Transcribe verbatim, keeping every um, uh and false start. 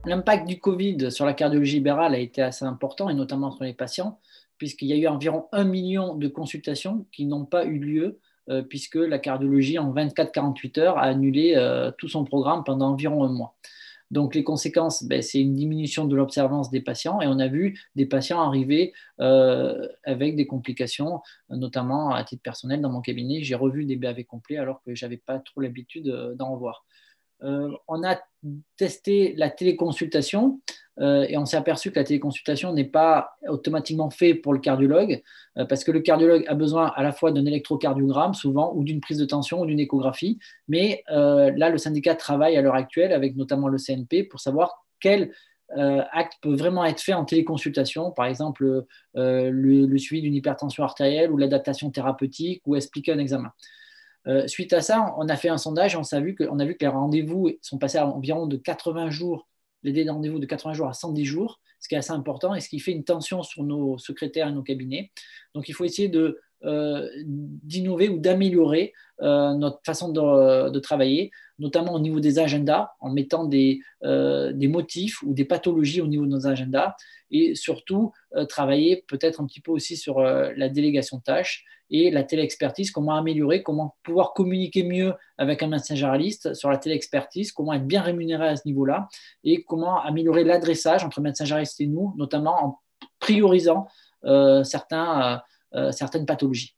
l'impact du Covid sur la cardiologie libérale a été assez important, et notamment sur les patients, puisqu'il y a eu environ un million de consultations qui n'ont pas eu lieu, euh, puisque la cardiologie, en vingt-quatre à quarante-huit heures, a annulé euh, tout son programme pendant environ un mois. Donc, les conséquences, ben, c'est une diminution de l'observance des patients, et on a vu des patients arriver euh, avec des complications, notamment à titre personnel dans mon cabinet. J'ai revu des B A V complets alors que je n'avais pas trop l'habitude euh, d'en revoir. Euh, on a testé la téléconsultation euh, et on s'est aperçu que la téléconsultation n'est pas automatiquement faite pour le cardiologue euh, parce que le cardiologue a besoin à la fois d'un électrocardiogramme souvent ou d'une prise de tension ou d'une échographie. Mais euh, là, le syndicat travaille à l'heure actuelle avec notamment le C N P pour savoir quel euh, acte peut vraiment être fait en téléconsultation, par exemple euh, le, le suivi d'une hypertension artérielle ou l'adaptation thérapeutique ou expliquer un examen. Euh, suite à ça, on a fait un sondage, on a vu que, on a vu que les rendez-vous sont passés à environ de quatre-vingts jours, les délais de rendez-vous de quatre-vingts jours à cent dix jours, ce qui est assez important et ce qui fait une tension sur nos secrétaires et nos cabinets. Donc, il faut essayer de, euh, d'innover ou d'améliorer euh, notre façon de, de, travailler, notamment au niveau des agendas, en mettant des, euh, des motifs ou des pathologies au niveau de nos agendas, et surtout euh, travailler peut-être un petit peu aussi sur euh, la délégation de tâches et la téléexpertise, comment améliorer, comment pouvoir communiquer mieux avec un médecin généraliste sur la téléexpertise, comment être bien rémunéré à ce niveau-là et comment améliorer l'adressage entre médecin généraliste et nous, notamment en priorisant euh, certains, euh, certaines pathologies.